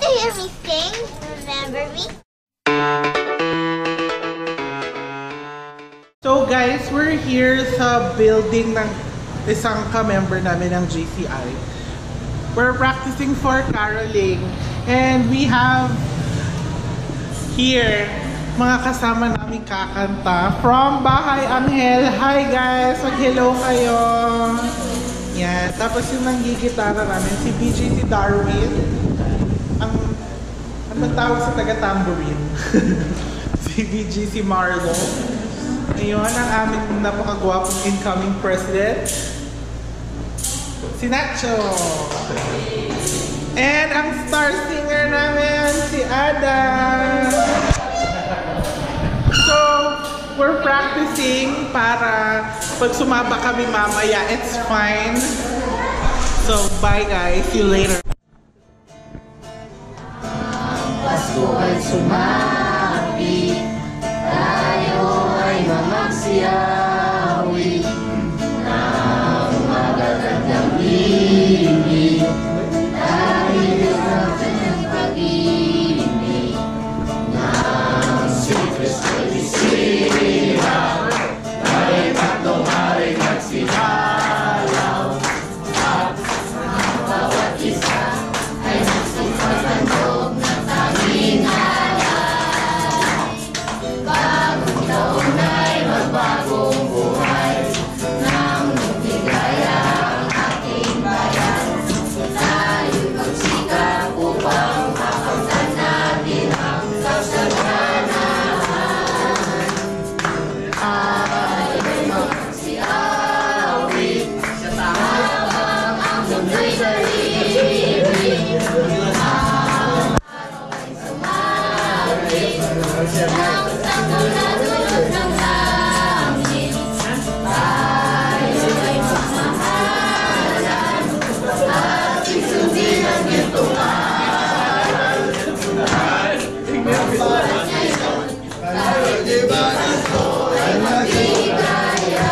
to hear me sing? Remember me? So guys, we're here sa building ng isang ka-member namin ng JCI. We're practicing for caroling and we have here mga kasama namin kakanta from Bale Anghel. Hi guys! Mag-hello kayo! Yan. Tapos yung nanggigitara namin, si BJ, si Darwin. Ano tawag sa taga-tambourine? Si BJ, si Marlo. Ngayon, ang aming napakagwapong incoming president, si Nacho. And ang star singer namin, si Ada. So, we're practicing para pag sumaba kami mamaya, it's fine. So, bye guys. See you later. Pasko ay sumapi, tayo ay mamagsiyawi ng magagandang ibig dahil sa kanyang pag-ibig ng si Kristo'y isira ay tatlong haring nagsinalaw at ang bawat isa ay nagsipagandog ng tanging alay. Bagong taon ay magbagong buhay nang lumigaya ang ating bayan. Tayo'y magsikap upang makamtan natin ang kasaganahan. Tayo'y magsiawit habang ang mundo'y daribig. Ang araw ay sumabit ng sanggol na dulot ng langit. Tayo ay mamahalan at isundin ang gintong aral. Mabuhat ngayon kahit di ba nito ay magigaya.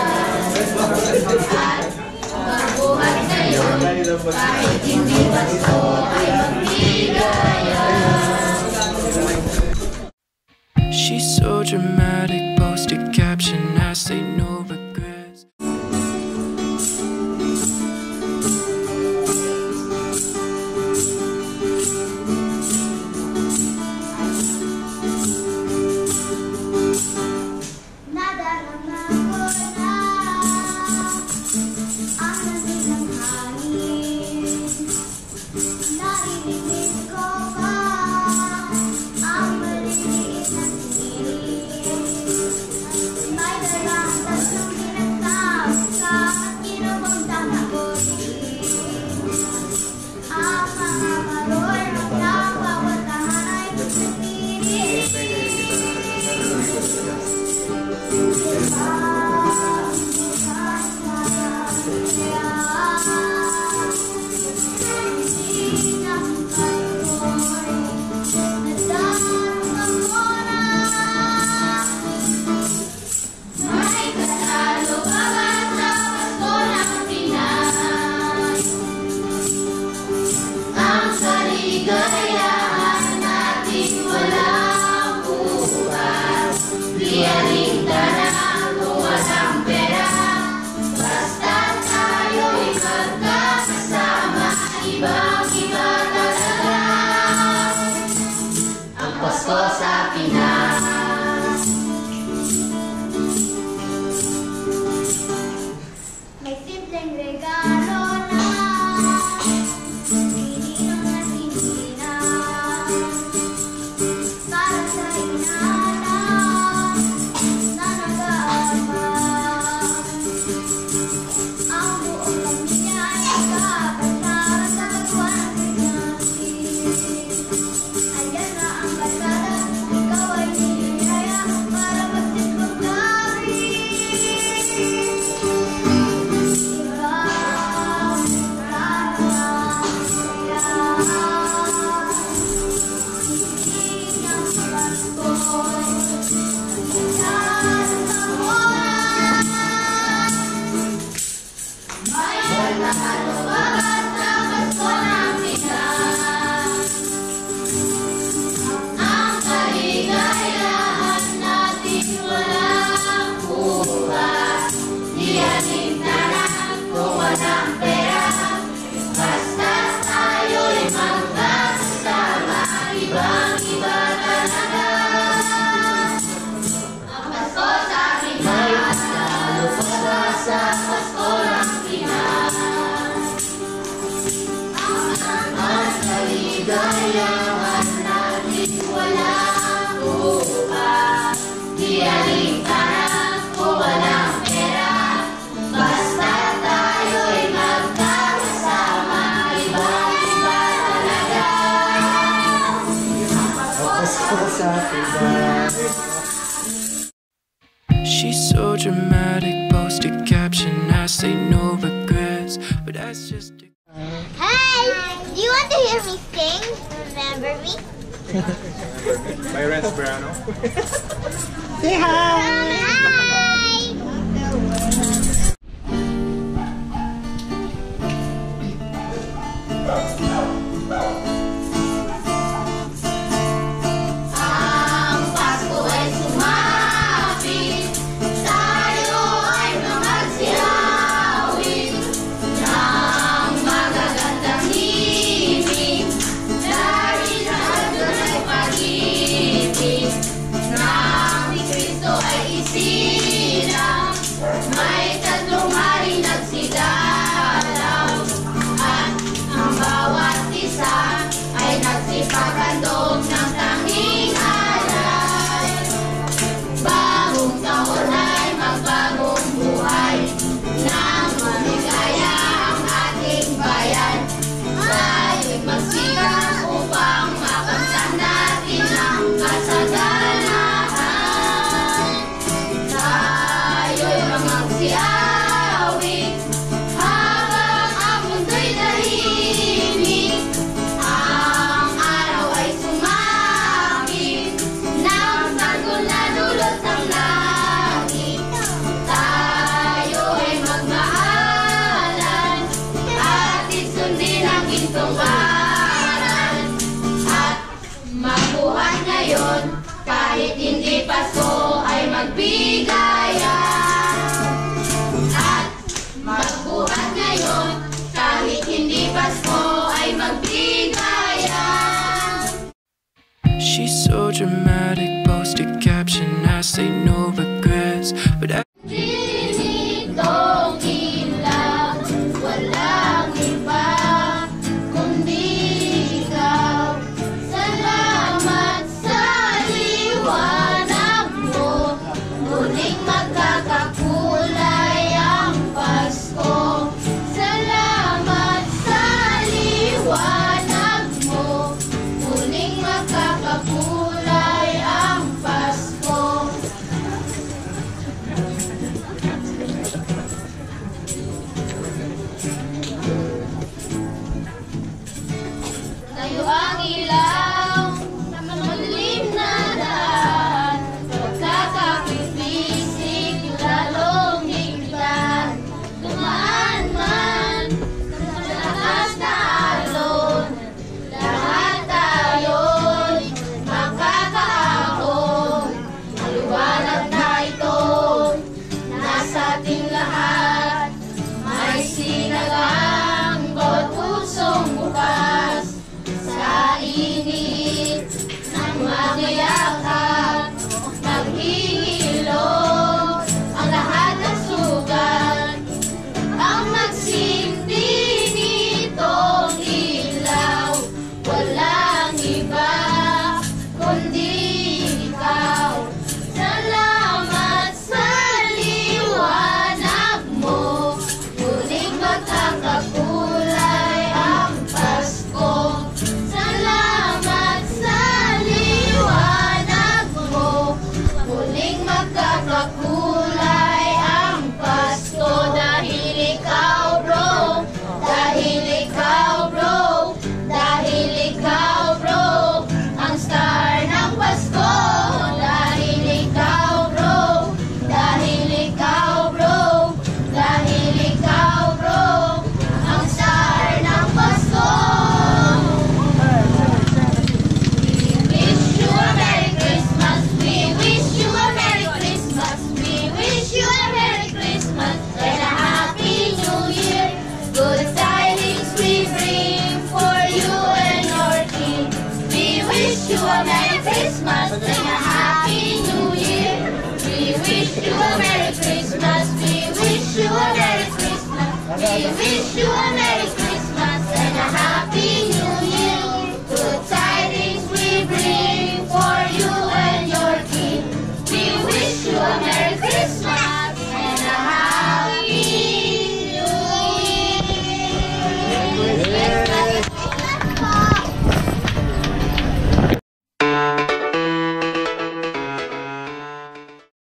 At mabuhat ngayon kahit hindi basto ay magigaya. She's so dramatic, post a caption, I say no regrets. Nadarama ko na ang lamig ng hangin. Narinig ko pa ang maliliit na tingin. May dalang tatlong pinagkasa at kinumundang ako din. Ang mga kalor ng napawatahan ay nagpipilit. May kasalo pa ba sa Pasko ng Pinas? Ang kaligayahan natin walang bukas. Di alintanan kung walang pera. Basta tayo'y magkakasama, ibang-iba talaga ang Pasko sa Pinas. May simpleng regalo na pininong na sinilang para sa inalang na nag-aabang. Ang buong pamilya ay nagkakasama sa kapwa ng ganyan. kaligayahan natin walang upang. Di alintana o walang pera, basta tayo'y magkakasama, ibang-iba talaga. She's so dramatic, post a caption, I say no regrets, but that's just Hey! Do you want to hear me sing? Remember me? By Renz Brano. Say hi! Hi! Ang Pasko ay sumapit, tayo ay mamagsiawit ng magagandang himig, dahil nandun ay pag-ibig nang ni Kristo ay isilang, may tatlong hari nagsidalaw, at ang bawat isa ay nagsipaghandog ng tanging alay. Bagong taon ay magbagong buhay, nang maligaya ang ating bayan. Tayo'y magsikap upang makamtan natin ang kasaganahan. Tayo'y magsiawit habang ang mundo'y tahimik. Ang araw ay sumapit ng tanggol na dulot ng langit. Tayo'y magmahalan at isundin ang gintong aral, at mabuhat ngayon kahit hindi Pasko ay magbigayan. At magbuhat ngayon kahit hindi Pasko ay magbigayan. She's so dramatic, post a caption, I say no regrets, but Dinitong ilaw, walang iba kundi ikaw. Salamat sa liwanag mo, muling magkakakulay ang Pasko. Salamat sa liwanag mo, muling magkakakulay ang Pasko. Tayo ang ilaw sa madilim na daan, pagkakapipisik lalong higlan. Tumaan man sa lakas na alon, lahat tayo'y makakaahon. Ang liwanag na ito nasa ating lahat, may sinagang bawat pusong bukas. Sa init ng magyakap, maghihilom ang lahat ng sugat. Ang nagsinti nitong ilaw, walang iba kundi ikaw. Salamat sa liwanag mo, muling magkakakulay ang Pasko. Salamat sa liwanag mo, muling magkakakulay ang Pasko. Dahil ikaw bro, dahil ikaw bro, dahil ikaw bro, ang star ng Pasko. Dahil ikaw bro, dahil ikaw bro, dahil ikaw bro, ang star ng Pasko. We wish you a Merry Christmas, we wish you a Merry Christmas, we wish you a Merry Christmas and a Happy New Year. Good tidings we bring for you and your king. We wish you a Merry Christmas and a Happy New Year. We wish you a Merry Christmas, we wish you a Merry Christmas, we wish you a Merry Christmas.